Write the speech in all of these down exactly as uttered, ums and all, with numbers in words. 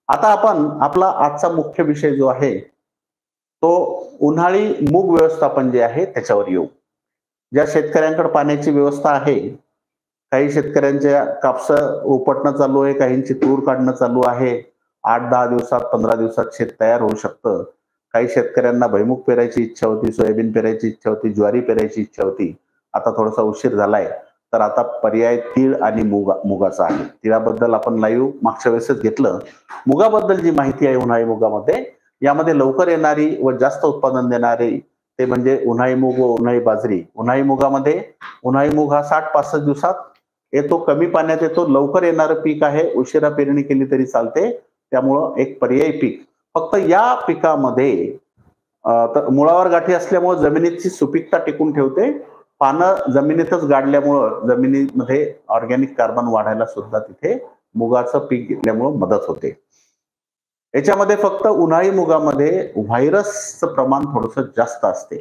आता आपण आपला आजचा मुख्य विषय जो आहे, तो उन्हाळी मूग व्यवस्थापन जे आहे त्याच्यावर येऊ. ज्या शेतकऱ्यांकडे पाण्याची व्यवस्था आहे, काही शेतकऱ्यांच्या कापसं उपटणं चालू आहे, काहींची तूर काढणं चालू आहे. आठ दहा दिवसात, पंधरा दिवसात शेत तयार होऊ शकतं. काही शेतकऱ्यांना भुईमूग पेरायची इच्छा होती, सोयाबीन पेरायची इच्छा होती, ज्वारी पेरायची इच्छा होती. आता थोडासा उशीर झालाय, तर आता पर्याय तीळ आणि मुगा मुगाचा आहे. तिळाबद्दल आपण लाईव्ह मागच्या वेळेसच घेतलं. मुगाबद्दल जी माहिती आहे उन्हाळी मुगामध्ये, यामध्ये लवकर येणारी व जास्त उत्पादन देणारी ते म्हणजे उन्हाळी मूग व उन्हाळी बाजरी. उन्हाळी मुगामध्ये उन्हाळी मूग हा साठ पासष्ट दिवसात येतो, कमी पाण्यात येतो, लवकर येणारं पीक आहे. उशिरा पेरणी केली तरी चालते. त्यामुळं एक पर्यायी पीक. फक्त या पिकामध्ये अ, तर मुळावर गाठी असल्यामुळे जमिनीची सुपीकता टिकून ठेवते. पानं जमिनीतच गाडल्यामुळं जमिनीमध्ये ऑर्गॅनिक कार्बन वाढायला सुद्धा तिथे मुगाचं पीक घेतल्यामुळं मदत होते. याच्यामध्ये फक्त उन्हाळी मुगामध्ये व्हायरसचं प्रमाण थोडंसं जास्त असते.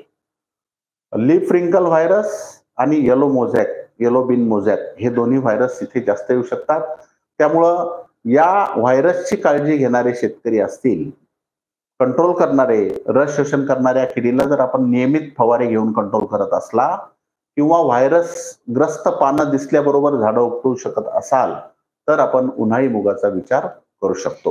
लीफ रिंकल व्हायरस आणि yellow mosaic, yellow bean mosaic हे दोन्ही व्हायरस इथे जास्त येऊ शकतात. त्यामुळं या व्हायरसची काळजी घेणारे शेतकरी असतील, कंट्रोल करणारे, रस शोषण करणाऱ्या किडीला जर आपण नियमित फवारे घेऊन कंट्रोल करत असला किंवा व्हायरसग्रस्त पानं दिसल्याबरोबर झाडं उपटू शकत असाल, तर आपण उन्हाळी मुगाचा विचार करू शकतो.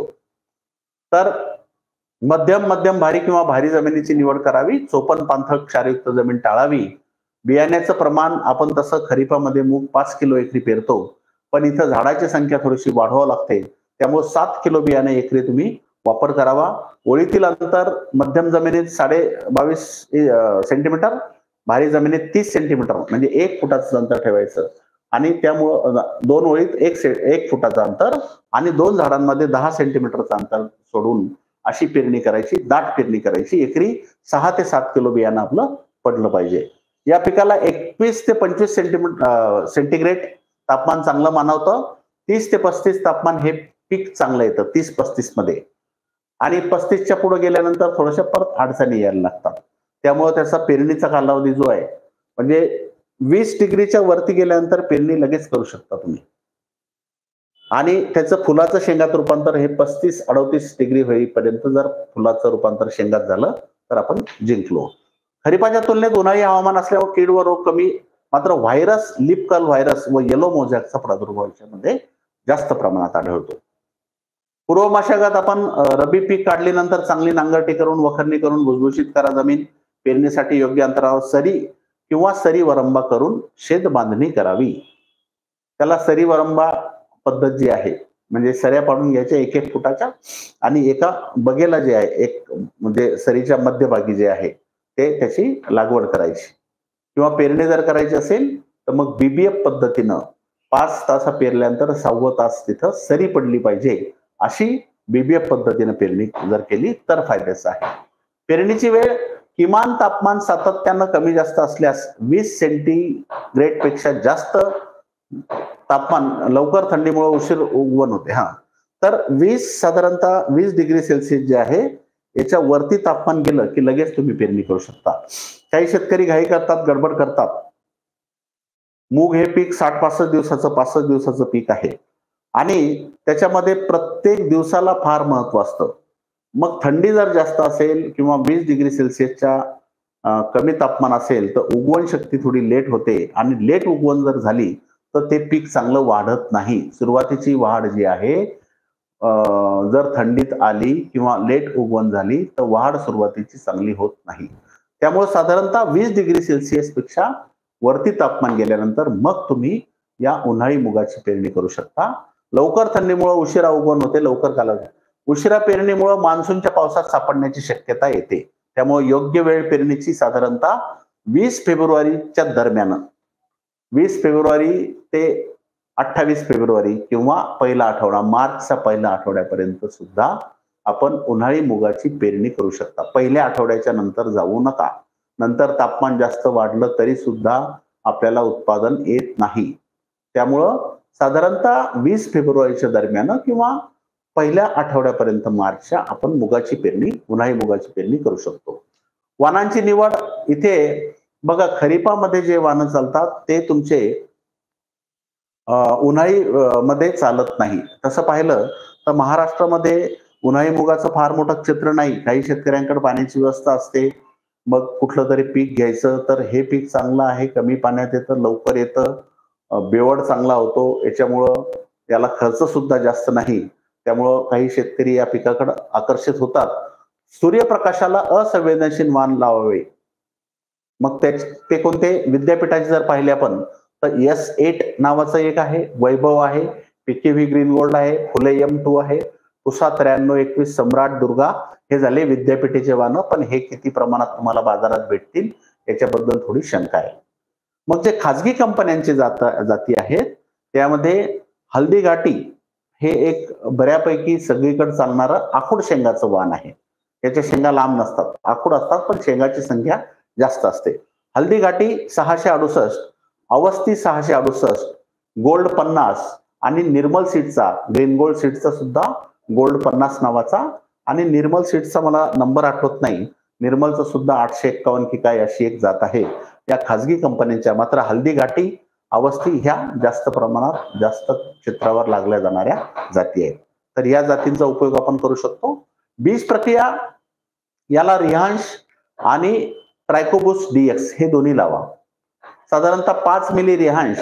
तर मध्यम, मध्यम भारी किंवा भारी जमिनीची निवड करावी. चोपन्न पाणथळ क्षारयुक्त जमीन टाळावी. बियाण्याचं प्रमाण आपण तसं खरीपामध्ये मूग पाच किलो एकरी पेरतो. पण इथं झाडाची संख्या थोडीशी वाढवावी लागते. त्यामुळे सात किलो बियाणे एकरी तुम्ही वापर करावा. ओळीतील अंतर मध्यम जमिनीत साडे बावीस सेंटीमीटर, भारी जमिनीत तीस सेंटीमीटर म्हणजे एक फुटाचं अंतर ठेवायचं आणि त्यामुळं दोन ओळीत एक से एक फुटाचं अंतर आणि दोन झाडांमध्ये दहा सेंटीमीटरचं अंतर सोडून अशी पेरणी करायची, दाट पेरणी करायची. एकरी सहा ते सात किलो बियाणं आपलं पडलं पाहिजे. या पिकाला एकवीस ते पंचवीस सेंटीमीटर सेंटीग्रेड तापमान चांगलं मानवतं. तीस ते पस्तीस तापमान हे पीक चांगलं येतं तीस पस्तीस मध्ये आणि पस्तीसच्या पुढे गेल्यानंतर थोड्याशा परत अडचणी यायला लागतात. त्यामुळे त्याचा पेरणीचा कालावधी जो आहे म्हणजे वीस डिग्रीच्या वरती गेल्यानंतर पेरणी लगेच करू शकता तुम्ही आणि त्याचं फुलाचं शेंगात रूपांतर हे पस्तीस अडतीस डिग्री होईपर्यंत जर फुलाचं रूपांतर शेंगात झालं तर आपण जिंकलो. खरीपाच्या तुलनेत उन्हाळी हवामान असल्यावर कीड व रोग कमी, मात्र व्हायरस, लीफ कर्ल व्हायरस व येलो मोझॅकचा प्रादुर्भाव याच्यामध्ये जास्त प्रमाणात आढळतो. पूर्व मशागत आपण रब्बी पीक काढल्यानंतर चांगली नांगरटी करून वखरणी करून भुसभुशीत करा जमीन. पेरणीसाठी योग्य अंतरावर सरी किंवा सरी वरंबा करून शेत बांधणी करावी. त्याला सरी वरंबा पद्धत जी आहे म्हणजे सऱ्या पाडून घ्यायच्या एक एक फुटाच्या आणि एका बगेला जे आहे एक म्हणजे सरीच्या मध्यभागी जे आहे ते त्याची लागवड करायची किंवा पेरणी जर करायची असेल तर मग बीबीएफ पद्धतीनं पाच तास पेरल्यानंतर सहावं तास तिथं सरी पडली पाहिजे. अशी बीबीएफ पद्धतीने पेरणी जर केली तर फायद्याचं आहे. पेरणीची वेळ किमान तापमान सातत्यानं कमी जास्त असल्यास वीस सेंटीग्रेड पेक्षा जास्त तापमान लवकर थंडीमुळे उशीर उगवण होते. हा तर वीस साधारणतः वीस डिग्री सेल्सिअस जे आहे याच्या वरती तापमान गेलं की लगेच तुम्ही पेरणी करू शकता. काही शेतकरी घाई करतात, गडबड करतात. मूग हे पीक साठ पासष्ट दिवसाचं पासष्ट दिवसाचं पीक आहे आणि त्याच्यामध्ये प्रत्येक दिवसाला फार महत्व असतं. मग थंडी जर जास्त असेल किंवा वीस डिग्री सेल्सिअसच्या कमी तापमान असेल तर उगवण शक्ती थोडी लेट होते आणि लेट उगवण जर झाली तर ते पीक चांगलं वाढत नाही. सुरुवातीची वाढ जी आहे जर थंडीत आली किंवा लेट उगवण झाली तर वाढ सुरुवातीची चांगली होत नाही. त्यामुळे साधारणतः वीस डिग्री सेल्सिअस पेक्षा वरती तापमान गेल्यानंतर मग तुम्ही या उन्हाळी मुगाची पेरणी करू शकता. लवकर थंडीमुळे उशिरा उगवण होते, लवकर कालावधी. उशिरा पेरणीमुळे मान्सूनच्या पावसात सापडण्याची शक्यता येते. त्यामुळे योग्य वेळ पेरणीची साधारणतः वीस फेब्रुवारीच्या दरम्यान वीस फेब्रुवारी ते अठ्ठावीस फेब्रुवारी किंवा पहिला आठवडा मार्चचा पहिल्या आठवड्यापर्यंत सुद्धा आपण उन्हाळी मुगाची पेरणी करू शकता. पहिल्या आठवड्याच्या नंतर जाऊ नका. नंतर तापमान जास्त वाढलं तरी सुद्धा आपल्याला उत्पादन येत नाही. त्यामुळं साधारणतः वीस फेब्रुवारीच्या दरम्यान किंवा पहिल्या आठवड्यापर्यंत मार्चच्या आपण मुगाची पेरणी उन्हाळी मुगाची पेरणी करू शकतो. वाणांची निवड इथे बघा, खरीपामध्ये जे वाण चालतात ते तुमचे उन्हाळी मध्ये चालत नाही. तसं पाहिलं तर महाराष्ट्रामध्ये उन्हाळी मुगाचं फार मोठं क्षेत्र नाही, काही शेतकऱ्यांकडे पाण्याची व्यवस्था असते, मग कुठलं तरी पीक घ्यायचं तर हे पीक चांगलं आहे, कमी पाण्यात येतं, लवकर येतं, बेवड चांगला होतो, याच्यामुळं त्याला खर्च सुद्धा जास्त नाही, त्यामुळं काही शेतकरी या पिकाकडे आकर्षित होतात. सूर्यप्रकाशाला असंवेदनशील वाण लावावे. मग ते कोणते विद्यापीठाचे जर पाहिले आपण तर एस आठ नावाचं एक आहे, वैभव आहे, पीकेव्ही ग्रीन गोल्ड आहे, फुले एम टू आहे, पुसा त्र्याण्णव एकवीस, सम्राट, दुर्गा हे झाले विद्यापीठेचे वाण. पण हे किती प्रमाणात तुम्हाला बाजारात भेटतील याच्याबद्दल थोडी शंका आहे. मग जे खाजगी कंपन्यांचे जात जाती आहेत त्यामध्ये हल्दी घाटी हे एक बऱ्यापैकी सगळीकडे चालणारं आखूड शेंगाचं वाण आहे. याच्या शेंगा लांब नसतात, आखूड असतात, पण शेंगाची संख्या जास्त असते. हल्दी घाटी सहाशे अडुसष्ट, अवस्थी सहाशे अडुसष्ट, गोल्ड पन्नास आणि निर्मल सीडचा, ग्रीन गोल्ड सीडचा सुद्धा गोल्ड पन्नास नावाचा आणि निर्मल सीडचा मला नंबर आठवत नाही, निर्मलचं सुद्धा आठशे एक्कावन्न की काय अशी एक जात आहे या खाजगी कंपन्यांच्या. मात्र हल्दी घाटी, अवस्थी ह्या जास्त प्रमाणात जास्त क्षेत्रावर लागल्या जाणाऱ्या जाती आहेत. तर या जातींचा उपयोग आपण करू शकतो. बीज प्रक्रिया याला रिहांश आणि ट्रायकोबुस डीएक्स हे दोन्ही लावा. साधारणतः पाच मिली रिहांश,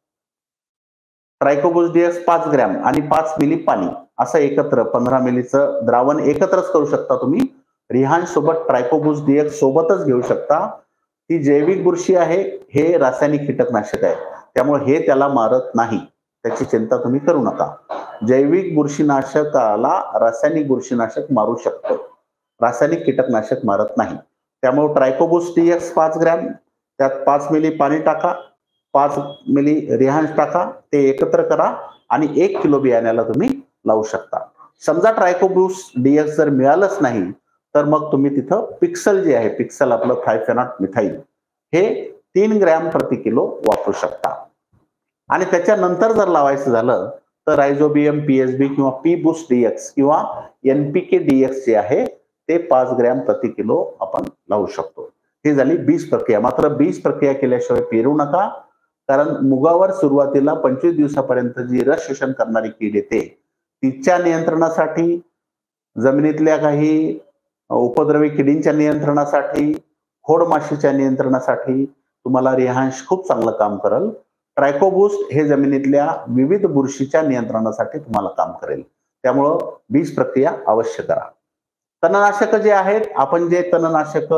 ट्रायकोबुस डीएक्स पाच ग्रॅम आणि पाच मिली पाणी असं एकत्र पंधरा मिलीचं द्रावण एकत्रच करू शकता तुम्ही. रिहांश सोबत ट्रायकोबुस डीएक्स सोबतच घेऊ शकता. ती जैविक बुरशी आहे, हे रासायनिक कीटकनाशक आहे, त्यामुळे हे त्याला मारत नाही, त्याची चिंता तुम्ही करू नका. जैविक बुरशीनाशकाला रासायनिक बुरशीनाशक मारू शकतं, रासायनिक कीटकनाशक मारत नाही. त्यामुळे ट्रायकोबुस डीएक्स पाच ग्रॅम, त्यात पाच मिली पाणी टाका, पाच मिली रिहांश टाका, ते एकत्र करा आणि एक किलो बियाण्याला तुम्ही लावू शकता. समजा ट्रायकोबुस डीएक्स जर मिळालंच नाही तर मग तुम्ही तिथं पिक्सल जे आहे, पिक्सल आपलं थायफेनॉट मिथाईल हे तीन ग्रॅम प्रति किलो वापरू शकता. आणि त्याच्यानंतर जर लावायचं झालं तर रायझोबियम पीएसबी किंवा पी बूस्ट डीएक्स किंवा एनपीके डीएक्स जे आहे ते पाच ग्रॅम प्रति किलो आपण लावू शकतो. ही झाली बीज प्रक्रिया. मात्र बीज प्रक्रिया केल्याशिवाय पेरू नका, कारण मुगावर सुरुवातीला पंचवीस दिवसापर्यंत जी रस शोषण करणारी कीड येते तिच्या नियंत्रणासाठी, जमिनीतल्या काही उपद्रवी किडींच्या नियंत्रणासाठी, खोडमाशीच्या नियंत्रणासाठी तुम्हाला रिहांश खूप चांगलं काम करेल. ट्रायकोबुस्ट हे जमिनीतल्या विविध बुरशीच्या नियंत्रणासाठी तुम्हाला काम करेल. त्यामुळं बीज प्रक्रिया अवश्य करा. तणनाशक जे आहेत, आपण जे तणनाशक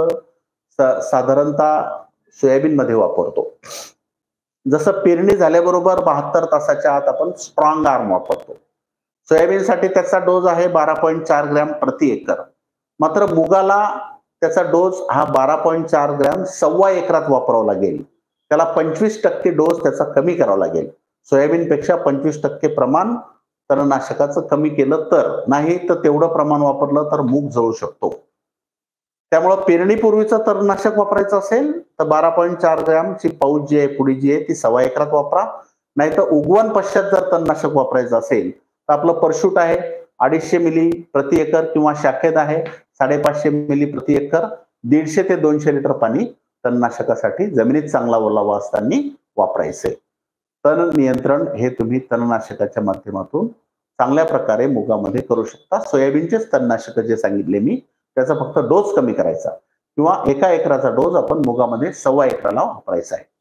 साधारणतः सोयाबीन मध्ये वापरतो, जसं पेरणी झाल्याबरोबर बहात्तर तासाच्या आत आपण स्ट्रॉंग आर्म वापरतो. सोयाबीनसाठी त्याचा डोस आहे बारा पॉईंट चार ग्रॅम प्रति एकर. मात्र मुगाला त्याचा डोस हा बारा पॉईंट चार ग्रॅम सव्वा एकरात वापरावा लागेल. त्याला पंचवीस टक्के डोस त्याचा कमी करावा लागेल. सोयाबीनपेक्षा पंचवीस टक्के प्रमाण तणनाशकाचं कमी केलं तर, नाही तर तेवढं प्रमाण वापरलं तर मूग जळू शकतो. त्यामुळे पेरणीपूर्वीचं तणनाशक वापरायचं असेल तर बारा पॉईंट चार ग्रॅमची पाऊच जी आहे, पुडी जी आहे ती सव्वा एकरात वापरा. नाही तर उगवण पश्चात जर तणनाशक वापरायचं असेल तर आपलं परशूट आहे अडीचशे मिली प्रति एकर किंवा शाखेद आहे साडेपाचशे मिली प्रति एकर, दीडशे ते दोनशे लिटर पाणी तणनाशकासाठी जमिनीत चांगला ओलावा असताना वापरायचे. तण नियंत्रण हे तुम्ही तणनाशकाच्या माध्यमातून चांगल्या प्रकारे मुगामध्ये करू शकता. सोयाबीनचेच तणनाशक जे सांगितले मी त्याचा फक्त डोस कमी करायचा किंवा एका एकराचा डोस आपण मुगामध्ये सव्वा एकराला वापरायचा आहे.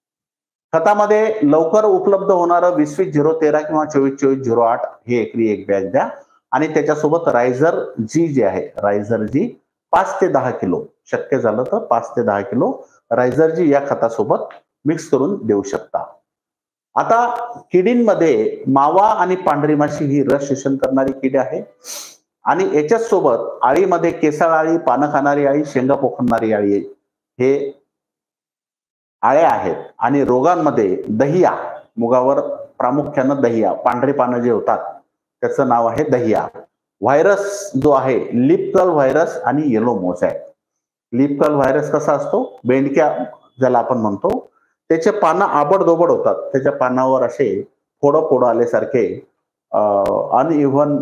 खतामध्ये लवकर उपलब्ध होणारं वीस वीस झिरो तेरा किंवा चोवीस चोवीस झिरो आठ हे एकरी एक बॅग द्या आणि त्याच्यासोबत रायझर जी जे आहे, रायझर जी पाच ते दहा किलो, शक्य झालं तर पाच ते दहा किलो रायझर जी या खतासोबत मिक्स करून देऊ शकता. आता किडींमध्ये मावा आणि पांढरी माशी ही रस शोषण करणारी कीड आहे आणि याच्याच सोबत आळीमध्ये केसाळ आळी, पानं खाणारी आळी, शेंगा पोखरणारी आळी हे आळ्या आहेत. आणि रोगांमध्ये दहिया, मुगावर प्रामुख्यानं दहिया, पांढरे पानं जे होतात त्याचं नाव आहे दहिया. व्हायरस जो आहे लीफ कर्ल व्हायरस आणि yellow mosaic. Leaf curl virus कसा असतो, बेंडक्या ज्याला आपण म्हणतो, त्याचे पानं आबडधोबड होतात, त्याच्या पानावर असे फोडं फोडं आल्यासारखे अनइव्हन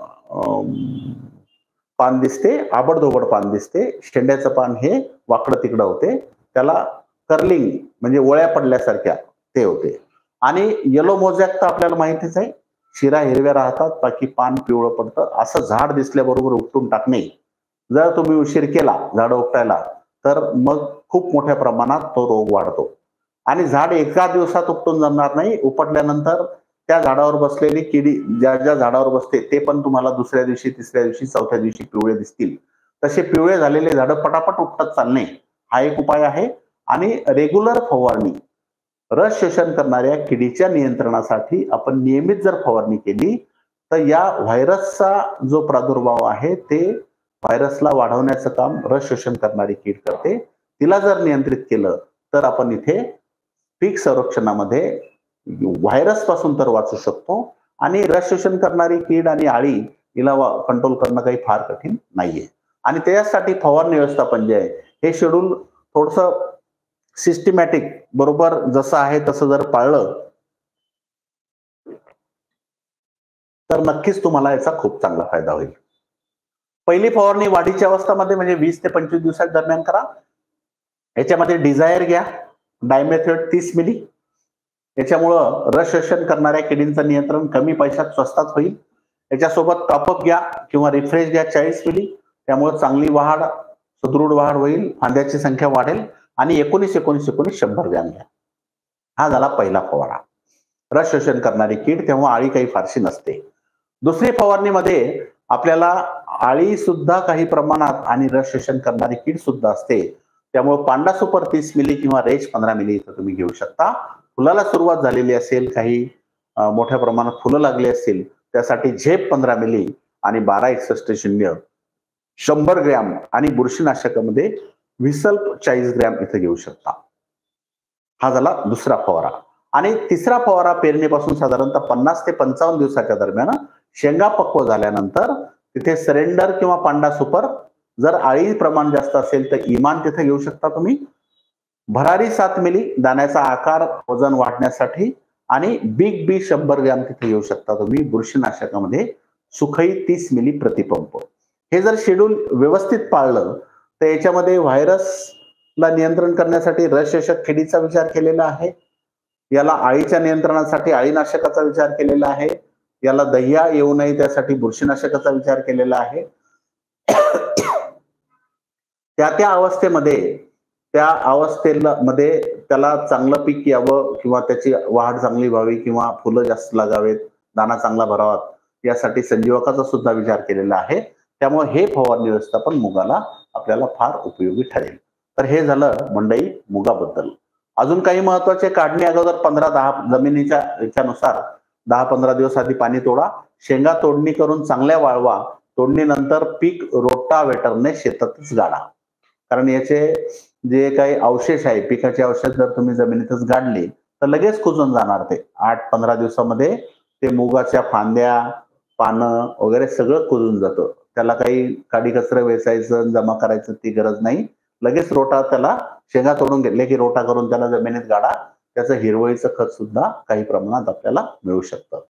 पान दिसते, आबडधोबड पान दिसते. शेंड्याचं पान हे वाकडं तिकडं होते, त्याला कर्लिंग म्हणजे ओळ्या पडल्यासारख्या ते होते. आणि येलो मोझॅक तर आपल्याला माहितीच आहे, शिरा हिरव्या राहतात, बाकी पान पिवळं पडतं. असं झाड दिसल्याबरोबर उपटून टाकणे. जर तुम्ही उशीर केला झाड उपटायला, तर मग खूप मोठ्या प्रमाणात तो रोग वाढतो. आणि झाड एका दिवसात उपटून जमणार नाही. उपटल्यानंतर त्या झाडावर बसलेली किडी ज्या ज्या झाडावर बसते ते पण तुम्हाला दुसऱ्या दिवशी, तिसऱ्या दिवशी, चौथ्या दिवशी पिवळे दिसतील. तसे पिवळे झालेले झाडं पटापट उपटत चालणे हा एक उपाय आहे. आणि रेग्युलर फवारणी, रस शोषण करणाऱ्या किडीच्या नियंत्रणासाठी आपण नियमित जर फवारणी केली, तर या व्हायरसचा जो प्रादुर्भाव आहे ते व्हायरसला वाढवण्याचं काम रस शोषण करणारी कीड करते. तिला जर नियंत्रित केलं तर आपण इथे पीक संरक्षणामध्ये व्हायरस पासून तर वाचू शकतो. आणि रस शोषण करणारी कीड आणि आळी हिला कंट्रोल करणं काही फार कठीण नाहीये. आणि त्याच्यासाठी फवारणी व्यवस्थापन जे आहे हे शेड्यूल थोडंसं सिस्टमॅटिक बरोबर जसं आहे तसं जर पाळलं तर नक्कीच तुम्हाला याचा खूप चांगला फायदा होईल. पहिली फवारणी वाढीच्या अवस्थामध्ये म्हणजे वीस ते पंचवीस दिवसाच्या दरम्यान करा. याच्यामध्ये डिझायर घ्या, डायमेथेट तीस मिली. याच्यामुळं रस शोषण करणाऱ्या किडींचं नियंत्रण कमी पैशात स्वस्तात होईल. याच्यासोबत टॉपअप घ्या किंवा रिफ्रेश घ्या चाळीस मिली. त्यामुळे चांगली वाढ, सुदृढ वाढ होईल, फांद्याची संख्या वाढेल. आणि एकोणीस एकोणीस एकोणीस शंभर ग्रॅम घ्या. हा झाला पहिला फवारा. रस शोषण करणारी कीड, तेव्हा आळी काही फारशी नसते. दुसरी फवारणीमध्ये आपल्याला आळी सुद्धा काही प्रमाणात आणि रस शोषण करणारी कीड सुद्धा असते. त्यामुळे पांडा सुपर तीस मिली किंवा रेज पंधरा मिली इथं तुम्ही घेऊ शकता. फुलाला सुरुवात झालेली असेल, काही मोठ्या प्रमाणात फुलं लागली असतील, त्यासाठी झेप पंधरा मिली आणि बारा एकसष्ट शून्य शंभर ग्रॅम आणि बुरशीनाशकामध्ये व्हिसल्प चाळीस ग्रॅम इथं घेऊ शकता. हा झाला दुसरा फवारा. आणि तिसरा फवारा पेरणीपासून साधारणतः पन्नास ते पंचावन्न दिवसाच्या दरम्यान शेंगा पक्व झाल्यानंतर तिथे सरेंडर किंवा पांडा सुपर, जर आळी प्रमाण जास्त असेल तर इमान तिथे घेऊ शकता तुम्ही. भरारी सात मिली दाण्याचा आकार वजन वाढण्यासाठी. आणि बिग बी शंभर ग्रॅम तिथे घेऊ शकता तुम्ही. बुरशीनाशकामध्ये सुखई तीस मिली प्रतिपंप. हे जर शेड्यूल व्यवस्थित पाळलं तर याच्यामध्ये व्हायरसला नियंत्रण करण्यासाठी रस शोषक किडीचा विचार केलेला आहे. याला आळीच्या नियंत्रणासाठी आळीनाशकाचा विचार केलेला आहे. याला दह्या येऊ नये त्यासाठी बुरशीनाशकाचा विचार केलेला आहे. त्या त्या अवस्थेमध्ये त्या अवस्थेला मध्ये त्याला चांगलं पीक यावं किंवा त्याची वाढ चांगली व्हावी किंवा फुलं जास्त लागावेत, दाना चांगला भरावा यासाठी संजीवकाचा सुद्धा विचार केलेला आहे. त्यामुळे हे फवारणी व्यवस्थापन मुगाला आपल्याला फार उपयोगी ठरेल. तर हे झालं मंडई मुगाबद्दल. अजून काही महत्वाचे, काढणी अगोदर पंधरा दहा जमिनीच्या याच्यानुसार दहा पंधरा दिवस आधी पाणी तोडा. शेंगा तोडणी करून चांगल्या वाळवा. तोडणीनंतर पीक रोटावेटरने शेतातच गाडा. कारण याचे जे काही अवशेष आहे, पिकाचे अवशेष जर तुम्ही जमिनीतच गाडले तर लगेच कुजून जाणार ते. आठ पंधरा दिवसामध्ये ते मुगाच्या फांद्या, पानं वगैरे सगळं कुजून जातं. त्याला काही काडी कचरं वेचायचं, जमा करायचं ती गरज नाही. लगेच रोटा, त्याला शेंगा तोडून घेतले की रोटा करून त्याला जमिनीत गाडा. त्याचं हिरवळीचं खत सुद्धा काही प्रमाणात आपल्याला मिळू शकतं.